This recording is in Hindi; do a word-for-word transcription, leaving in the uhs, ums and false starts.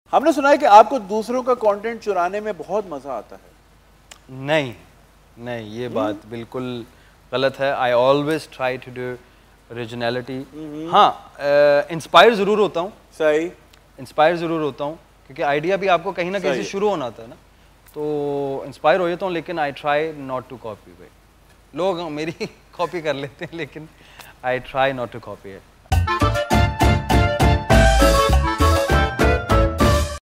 हमने सुना है कि आपको दूसरों का कंटेंट चुराने में बहुत मजा आता है। नहीं नहीं, ये बात बिल्कुल गलत है। I always try to do originality. हाँ, इंस्पायर ज़रूर होता हूँ। सही, इंस्पायर ज़रूर होता हूँ क्योंकि आइडिया भी आपको कहीं ना कहीं से शुरू होना था ना, तो इंस्पायर हो जाता हूँ, लेकिन I try not to copy. भाई लोग मेरी कॉपी कर लेते हैं, लेकिन I try not to copy it.